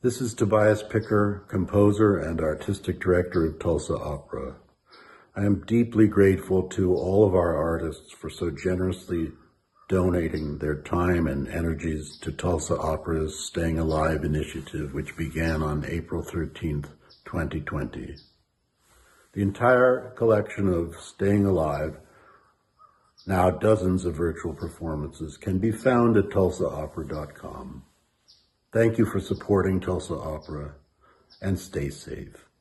This is Tobias Picker, composer and artistic director of Tulsa Opera. I am deeply grateful to all of our artists for so generously donating their time and energies to Tulsa Opera's Staying Alive initiative, which began on April 13th, 2020. The entire collection of Staying Alive, now dozens of virtual performances, can be found at tulsaopera.com. Thank you for supporting Tulsa Opera, and stay safe.